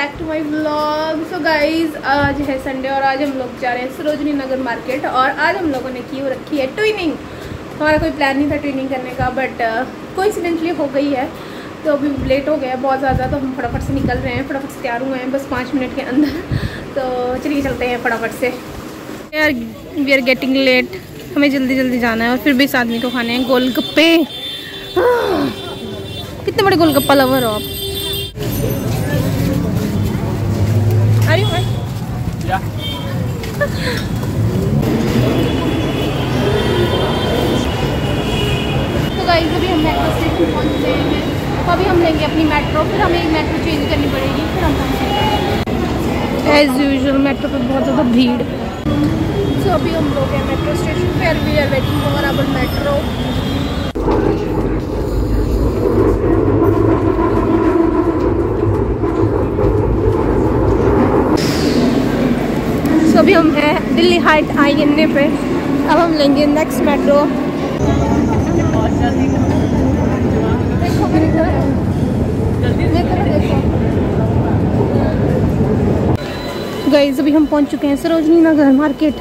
Back to my vlog. So guys, आज है Sunday और आज हम लोग जा रहे हैं सरोजनी नगर मार्केट। और आज हम लोगों ने की रखी है ट्विनिंग। हमारा कोई प्लान नहीं था ट्विनिंग करने का, बट कोइंसिडेंटली हो गई है। तो अभी लेट हो गया बहुत ज़्यादा, तो हम फटाफट से निकल रहे हैं, फटाफट से तैयार हुए हैं बस 5 मिनट के अंदर। तो चलिए चलते हैं फटाफट से। यार वी आर गेटिंग लेट, हमें जल्दी जल्दी जाना है। और फिर भी इस आदमी को खाने हैं गोलगप्पे। कितने बड़े गोलगप्पा लवर हो आप? अरे या तो गाइस, अभी हम मेट्रो स्टेशन पहुंच गए हैं। तो अभी हम लेंगे अपनी मेट्रो, फिर हमें एक मेट्रो चेंज करनी पड़ेगी, फिर हम पहुँचेंगे। एज यूजुअल मेट्रो पे बहुत ज़्यादा भीड़। सो अभी हम लोग हैं मेट्रो स्टेशन पे, we are waiting for our metro. So अभी हम हैं दिल्ली हाइट आईएनए पे। अब हम लेंगे नेक्स्ट मेट्रो। देखो मेरी तरफ, गाइस अभी हम पहुंच चुके हैं सरोजनी नगर मार्केट।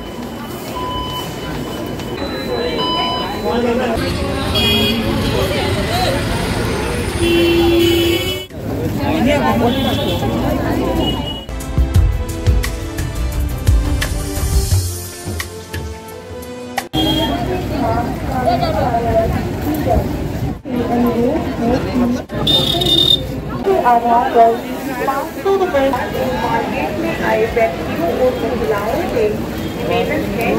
आधार पर 500 रुपए मार्केट में आए व्यक्तियों को महिलाओं से निवेदन है।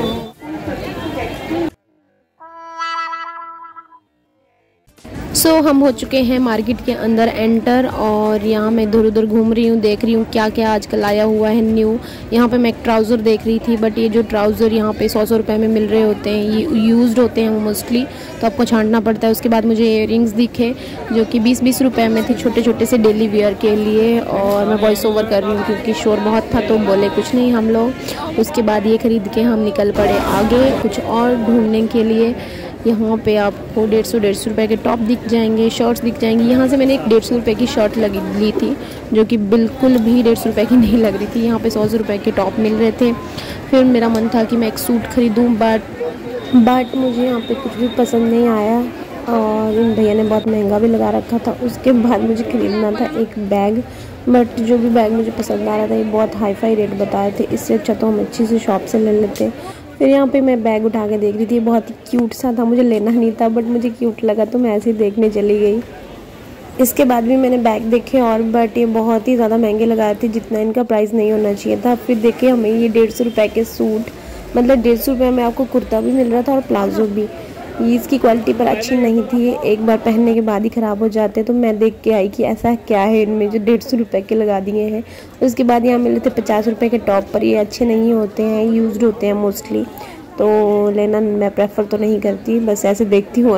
सो हम हो चुके हैं मार्केट के अंदर एंटर, और यहाँ मैं इधर उधर घूम रही हूँ, देख रही हूँ क्या क्या आजकल आया हुआ है न्यू। यहाँ पे मैं एक ट्राउज़र देख रही थी, बट ये जो ट्राउज़र यहाँ पे 100 रुपये में मिल रहे होते हैं, ये यूज्ड होते हैं मोस्टली, तो आपको छांटना पड़ता है। उसके बाद मुझे इयररिंग्स दिखे जो कि 20-20 रुपये में थे, छोटे छोटे से डेली वियर के लिए। और मैं वॉइस ओवर कर रही हूँ क्योंकि शोर बहुत था, तो बोले कुछ नहीं हम लोग। उसके बाद ये ख़रीद के हम निकल पड़े आगे कुछ और ढूंढने के लिए। यहाँ पे आपको 150 रुपये के टॉप दिख जाएंगे, शर्ट्स दिख जाएंगी। यहाँ से मैंने एक 150 रुपये की शर्ट ली थी जो कि बिल्कुल भी 150 रुपये की नहीं लग रही थी। यहाँ पे 100 रुपये के टॉप मिल रहे थे। फिर मेरा मन था कि मैं एक सूट ख़रीदूँ, बट मुझे यहाँ पे कुछ भी पसंद नहीं आया, और इन भैया ने बहुत महंगा भी लगा रखा था। उसके बाद मुझे ख़रीदना था एक बैग, बट जो भी बैग मुझे पसंद आ रहा था ये बहुत हाई फाई रेट बताए थे। इससे अच्छा तो हम अच्छी सी शॉप से ले लेते। फिर यहाँ पे मैं बैग उठा के देख रही थी, बहुत ही क्यूट सा था, मुझे लेना नहीं था बट मुझे क्यूट लगा तो मैं ऐसे ही देखने चली गई। इसके बाद भी मैंने बैग देखे और, बट ये बहुत ही ज़्यादा महंगे लगाए थे, जितना इनका प्राइस नहीं होना चाहिए था। फिर देखे हमें ये 150 रुपये के सूट, मतलब 150 रुपये में आपको कुर्ता भी मिल रहा था और प्लाजो भी। ये इसकी क्वालिटी पर अच्छी नहीं थी, एक बार पहनने के बाद ही ख़राब हो जाते। तो मैं देख के आई कि ऐसा क्या है इनमें जो 150 रुपये के लगा दिए हैं। उसके बाद यहाँ मिले थे 50 रुपये के टॉप, पर ये अच्छे नहीं होते हैं, यूज्ड होते हैं मोस्टली, तो लेना मैं प्रेफर तो नहीं करती, बस ऐसे देखती हूँ।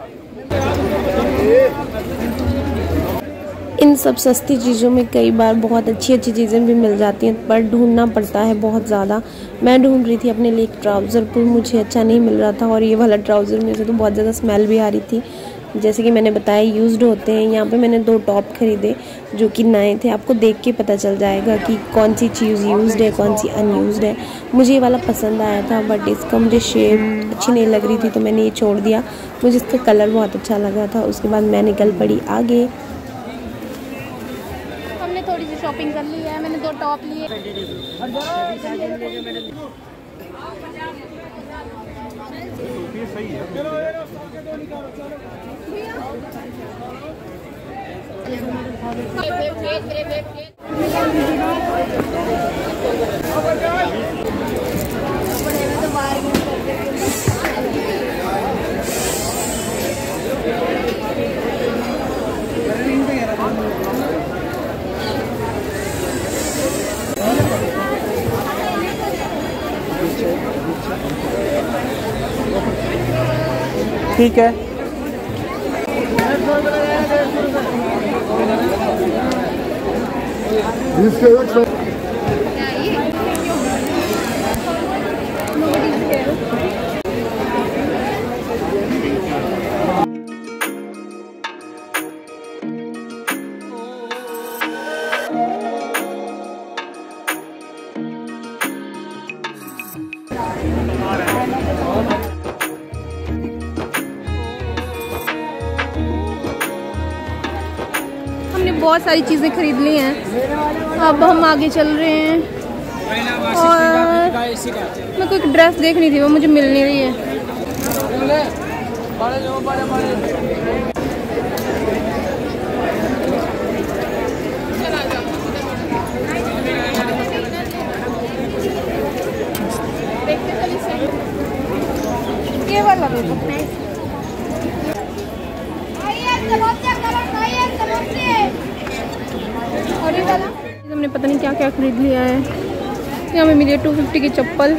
इन सब सस्ती चीज़ों में कई बार बहुत अच्छी अच्छी चीज़ें भी मिल जाती हैं, पर ढूंढना पड़ता है बहुत ज़्यादा। मैं ढूंढ रही थी अपने लिए एक ट्राउज़र, पर मुझे अच्छा नहीं मिल रहा था, और ये वाला ट्राउज़र में से तो बहुत ज़्यादा स्मेल भी आ रही थी। जैसे कि मैंने बताया यूज्ड होते हैं। यहाँ पे मैंने 2 टॉप खरीदे जो कि नए थे। आपको देख के पता चल जाएगा कि कौन सी चीज़ यूज्ड है कौन सी अनयूज्ड है। मुझे ये वाला पसंद आया था, बट इसका मुझे शेप अच्छी नहीं लग रही थी, तो मैंने ये छोड़ दिया। मुझे इसका कलर बहुत अच्छा लगा था। उसके बाद मैं निकल पड़ी आगे। हमने थोड़ी सी शॉपिंग कर ली है, मैंने 2 टॉप लिए। ठीक है। बहुत सारी चीज़ें खरीद ली हैं। अब हम आगे चल रहे हैं और मैं कोई ड्रेस देख रही थी, वो मुझे मिल नहीं रही है। ये वाला देखो, और ये वाला हमने पता नहीं क्या क्या खरीद लिया है। यहाँ में मिली 250 की चप्पल।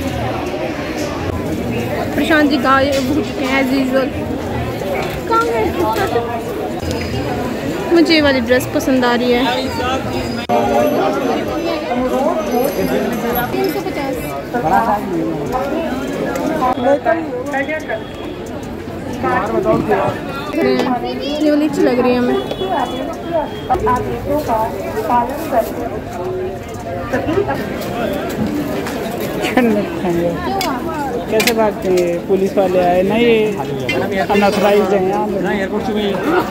प्रशांत जी गायब हो चुके हैं एज यूजुअल। कहाँ गए? मुझे ये वाली ड्रेस पसंद आ रही है। 350। ये वाली अच्छी लग रही है हमें। कैसे भागते हैं? पुलिस वाले आए ना, ये अनऑथराइज्ड है यहाँ ना एयरपोर्ट से।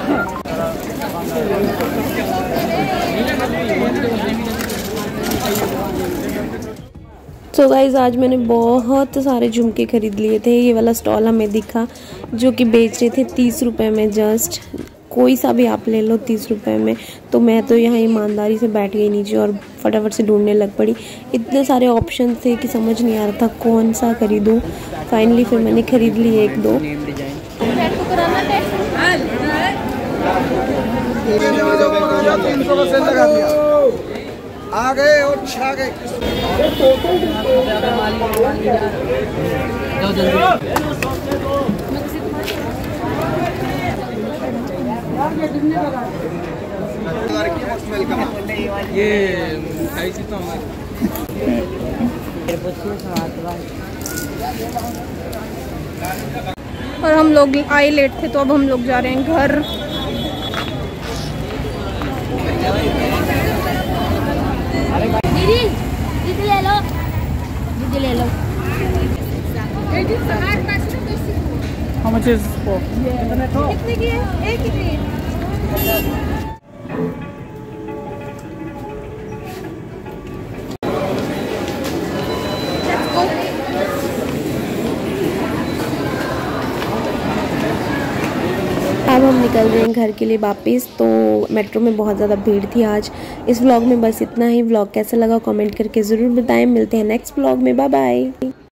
सो गाइज़ आज मैंने बहुत सारे झुमके खरीद लिए थे। ये वाला स्टॉल हमें दिखा जो कि बेच रहे थे 30 रुपये में। जस्ट कोई सा भी आप ले लो 30 रुपये में। तो मैं तो यहाँ ईमानदारी से बैठ गई नीचे और फटाफट से ढूंढने लग पड़ी। इतने सारे ऑप्शन थे कि समझ नहीं आ रहा था कौन सा खरीदूँ। फाइनली फिर मैंने खरीद लिए एक दो। आ गए और छा गए। और हम लोग आए लेट थे तो अब हम लोग जा रहे हैं घर। दीदी ले लो, दीदी ले लो। How much is for? कितने की है? एक कितनी है? अब हम निकल रहे हैं घर के लिए वापस। तो मेट्रो में बहुत ज़्यादा भीड़ थी आज। इस व्लॉग में बस इतना ही। व्लॉग कैसा लगा कमेंट करके ज़रूर बताएं। मिलते हैं नेक्स्ट व्लॉग में। Bye bye.